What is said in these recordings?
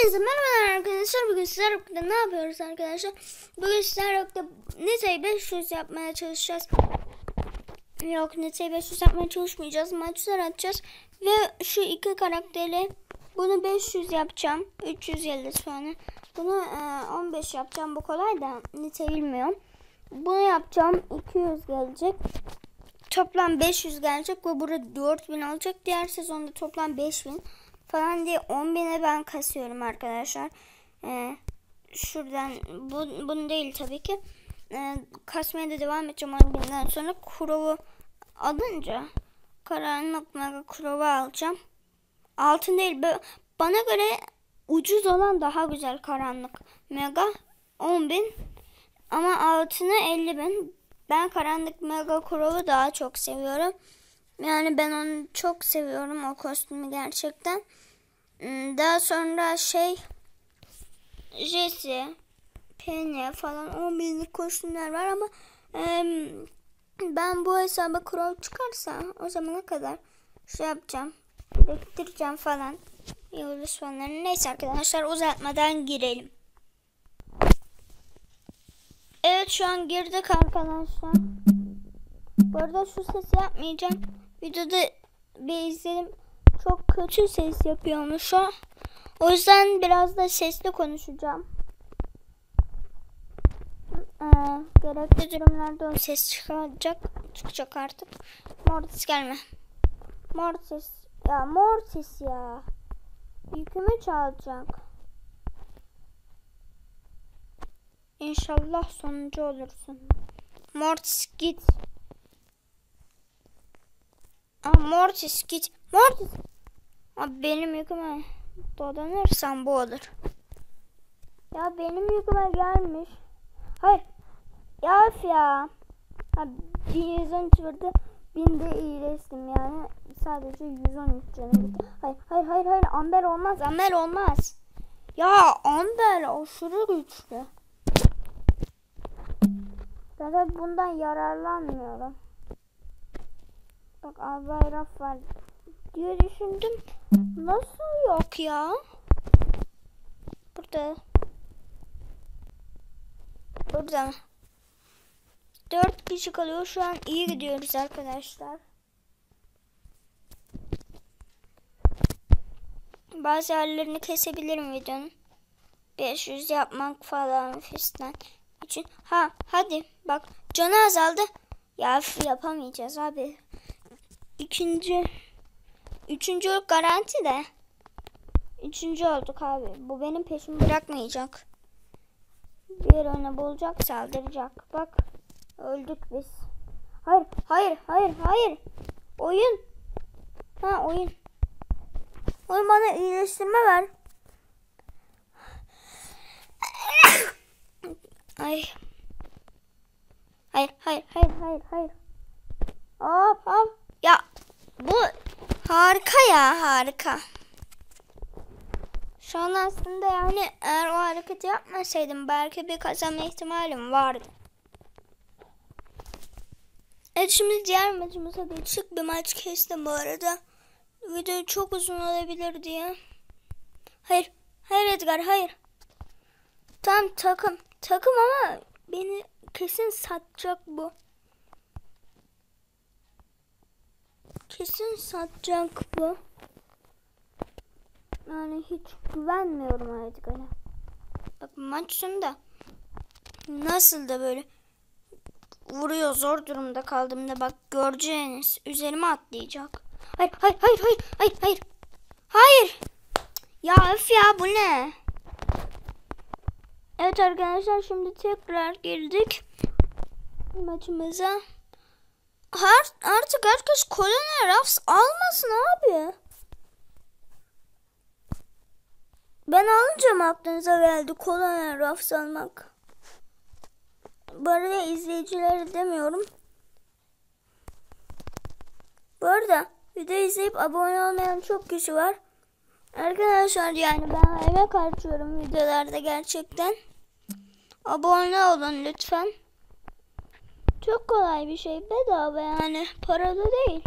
Hepinize merhabalar arkadaşlar. Bugün sizlerle birlikte ne yapıyoruz arkadaşlar? Bugün sizlerle birlikte Nita'yı 500 yapmaya çalışacağız. Yok, Nita'yı 500 yapmaya çalışmayacağız. Maçlar atacağız. Ve şu iki karakteri bunu 500 yapacağım. 300 yıldız sonra. Bunu 15 yapacağım. Bu kolay da Nita'yı bilmiyorum. Bunu yapacağım. 200 gelecek. Toplam 500 gelecek ve burada 4000 olacak. Diğer sezonda toplam 5000 falan diye 10.000'e ben kasıyorum arkadaşlar. Şuradan bunu değil tabii ki. Kasmaya da devam edeceğim 10.000'den sonra. Kurovu alınca karanlık mega kurovu alacağım. Altın değil. Bana göre ucuz olan daha güzel karanlık mega 10.000 ama altını 50.000. Ben karanlık mega kurovu daha çok seviyorum. Yani ben onu çok seviyorum, o kostümü gerçekten. Daha sonra Jesse, Penny falan 10.000'lik kostümler var ama ben bu hesaba kurov çıkarsa o zamana kadar yapacağım. Bektireceğim falan. Yıldız fanlarını. Neyse arkadaşlar, uzatmadan girelim. Evet, şu an girdik arkadaşlar. Bu arada şu sesi yapmayacağım. Videoda bir izledim. Çok kötü ses yapıyormuş o. O yüzden biraz da sesli konuşacağım. Gerekli durumlarda o ses çıkacak artık. Mortis gelme. Mortis ya. Yükümü çalacak. İnşallah sonuncu olursun. Mortis git. Mortis git. Mortis. Benim yüküme dolanırsan bu olur. Ya benim yüküme gelmiş. Hayır. Ya. 1113 vurdu. 1000'de iyileştim yani. Sadece 113 canım gitti. Hayır. Amber olmaz. Ya Amber aşırı güçlü. Zaten bundan yararlanmıyorum. Bak, Albayraf var diye düşündüm. Nasıl yok ya? Burada mı? 4 kişi kalıyor. Şu an iyi gidiyoruz arkadaşlar. Bazı yerlerini kesebilirim videonun. 500 yapmak falan fistan için. Hadi bak, canı azaldı. Ya yapamayacağız abi. Üçüncü garanti de. Üçüncü olduk abi. Bu benim peşimi bırakmayacak. Bir öne bulacak, saldıracak. Bak, öldük biz. Hayır. Oyun. Oyun. Oyun, bana iyileştirme ver. Hayır. Hop. Ya bu harika. Şu an aslında yani eğer o hareketi yapmasaydım belki bir kazanma ihtimalim vardı. Evet, şimdi diğer maçımıza geçtik. Bir maç kestim bu arada. Video çok uzun olabilir diye. Hayır Edgar, hayır. Tam takım ama beni kesin satacak bu. Yani hiç güvenmiyorum Edgar'a. Bak, maç sonunda nasıl da böyle vuruyor, zor durumda kaldığımda bak göreceğiniz, üzerime atlayacak. Hayır. Ya öf ya, bu ne? Evet arkadaşlar, şimdi tekrar girdik maçımıza. Artık herkes Colonel Ruffs almasın abi. Ben alınca mı aklınıza geldi Colonel Ruffs almak? Bu arada izleyicileri demiyorum. Bu arada video izleyip abone olmayan çok kişi var. Arkadaşlar yani ben emek harcıyorum videolarda gerçekten. Abone olun lütfen. Çok kolay bir şey, bedava yani, paralı değil.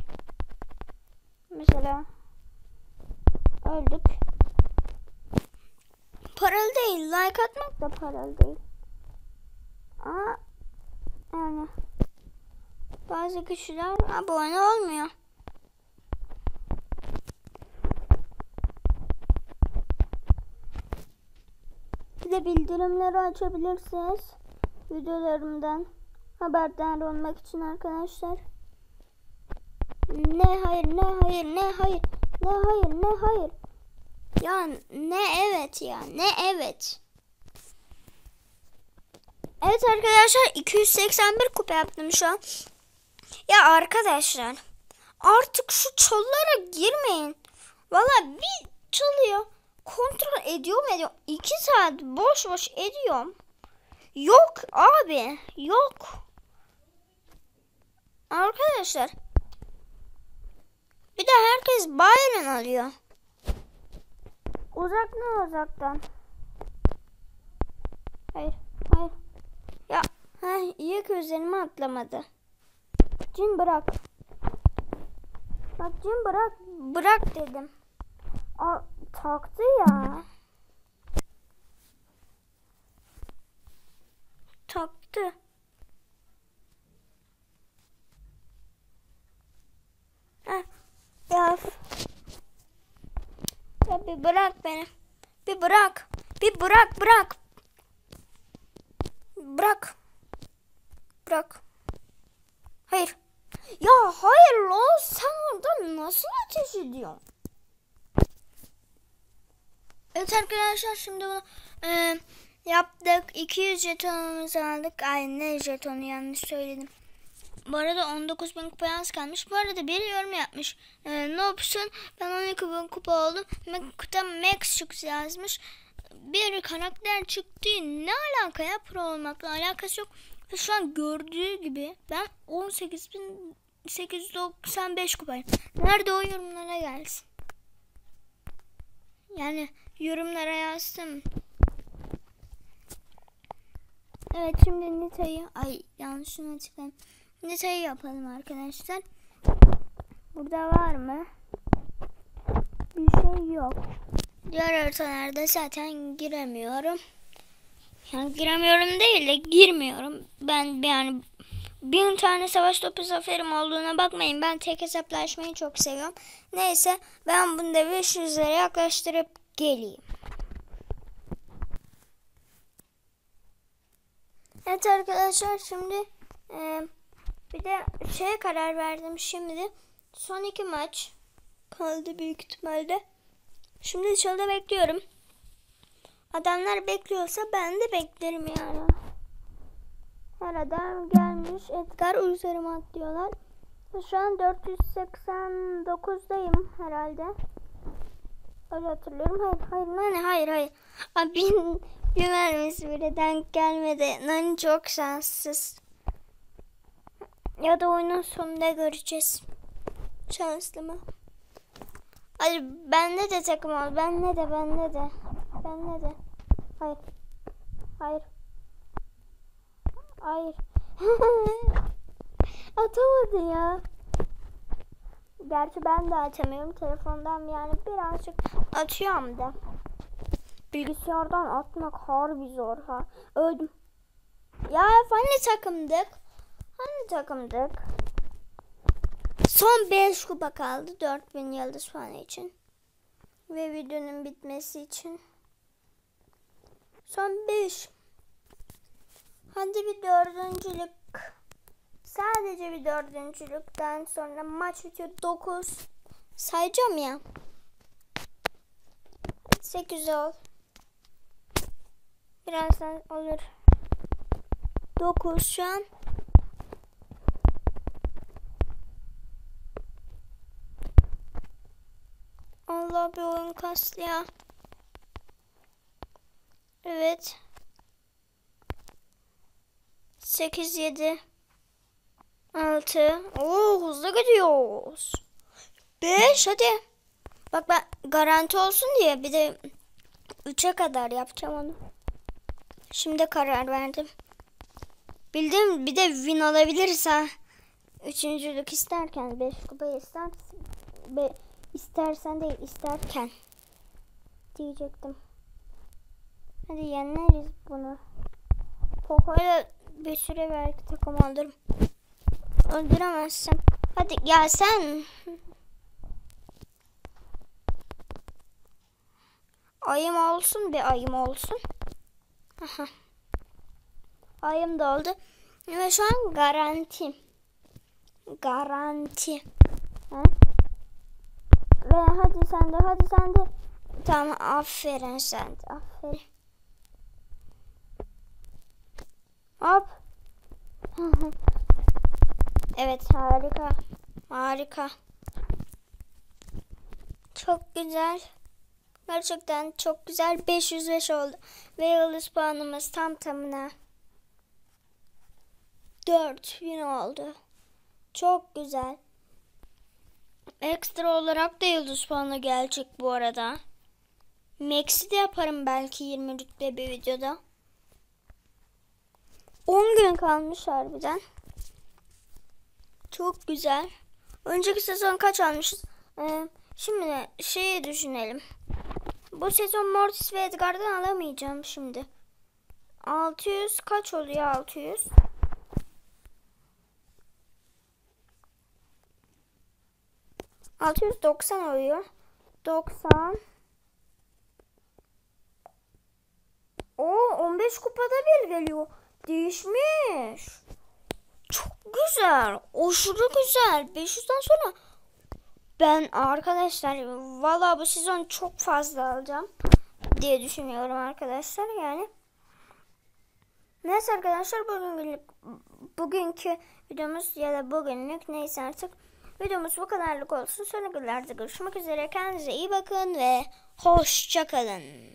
Mesela öldük. paralı değil. Like atmak da paralı değil. Ama yani bazı kişiler abone olmuyor. Bir de bildirimleri açabilirsiniz. Videolarımdan haberdar olmak için arkadaşlar. Ne hayır, ne hayır, ne hayır, ne hayır, ne hayır. Ya ne evet ya, ne evet. Evet arkadaşlar, 281 kupa yaptım şu an. Ya arkadaşlar, artık şu çalılara girmeyin. Valla bir çalıyor. Kontrol ediyorum. 2 saat boş boş ediyorum. Yok abi, yok. Arkadaşlar. Bir de herkes Byron alıyor. Uzak ne uzaktan? Hayır, hayır. Ya, iyi ki üzerime atlamadı. Cin bırak. Bak Cin bırak. Bırak dedim. Aa, taktı ya. Taktı. Ya. Ya bir bırak beni. Bir bırak. Bir bırak. Bırak. Bırak. Hayır. Ya hayır lan, sen orada nasıl ateş ediyorsun? Evet arkadaşlar, şimdi bunu yaptık. 200 jetonumuzu aldık. Ay ne jetonu, yanlış söyledim. Bu arada 19.000 kupa az kalmış. Bu arada bir yorum yapmış. Ne yapsın? Ben 12.000 kupa oldum. Kupa Max çıktı yazmış. Bir karakter çıktı. Ne alaka ya, pro olmakla alakası yok. Şu an gördüğü gibi ben 18.895 kupayım. Nerede o, yorumlara gelsin. Yani yorumlara yazdım. Evet, şimdi Nita'yı, yanlışını açıkladım. Nita'yı yapalım arkadaşlar. Burada var mı? Bir şey yok. Diğer haritalarda zaten giremiyorum. Yani giremiyorum değil de girmiyorum. Ben yani 1000 tane savaş topu zaferim olduğuna bakmayın. Ben tek hesaplaşmayı çok seviyorum. Neyse, ben bunu da 500'lere yaklaştırıp geleyim. Evet arkadaşlar, şimdi bir de şeye karar verdim şimdi. Son 2 maç kaldı büyük ihtimalle. Şimdi çalıda bekliyorum. Adamlar bekliyorsa ben de beklerim yani. Her adam gelmiş. Edgar üzerime atlıyorlar. Şu an 489'dayım herhalde. Öyle hatırlıyorum. Hayır. Abi bir mermisi bile denk gelmedi. Nani çok şanssız. Ya da oyunun sonunda göreceğiz. Şanslı mı? Hadi bende de takım ol. Bende de. Hayır. Atamadı ya. Gerçi ben de atamıyorum. Telefondan yani birazcık atıyorum da. Bilgisayardan atmak harbi zor ha. Öldüm. Ya hani takımdık? Son 5 kupa kaldı. 4000 yıldız falan için. Ve videonun bitmesi için. Son 5. Hadi bir dördüncülük. Sadece bir dördüncülükten sonra maç bitiyor. 9. Sayacağım ya. 8 ol. Birazdan olur. 9 şu an. Allah, bir oyun kastı ya. Evet. 8, 7, 6. Oo, hızlı gidiyoruz. 5 hadi. Bak ben garanti olsun diye bir de 3'e kadar yapacağım onu. Şimdi karar verdim. Bildim, bir de win alabilirse. Üçüncülük isterken 5 kupayı istersen değil, isterken diyecektim. Hadi yeneriz bunu. Poco'yla bir süre belki takım alırım. Öldüremezsem. Hadi gel sen. Ayım olsun, bir ayım olsun. Aha. Ayım da oldu. Ve şu an garanti. Garanti. Ha? Ve hadi sen de, hadi sen de. Tamam, aferin sen de, aferin. Hop. Evet, harika. Harika. Çok güzel. Gerçekten çok güzel. 505 oldu. Ve yıldız puanımız tam tamına 4000 oldu. Çok güzel. Ekstra olarak da yıldız puanı gelecek bu arada. Max'i de yaparım belki 20 rütbe bir videoda. 10 gün kalmış harbiden. Çok güzel. Önceki sezon kaç almışız? Şimdi şeyi düşünelim. Bu sezon Mortis ve Edgar'dan alamayacağım şimdi. 600 kaç oluyor 600? ...690 oluyor. 90. O 15 kupada bir geliyor. Değişmiş. Çok güzel. Aşırı güzel. 500'den sonra ben arkadaşlar valla bu sezon çok fazla alacağım diye düşünüyorum arkadaşlar yani. Neyse arkadaşlar bugünkü videomuz ya da bugünlük neyse artık videomuz bu kadarlık olsun. Sonraki videolarda görüşmek üzere. Kendinize iyi bakın ve hoşça kalın.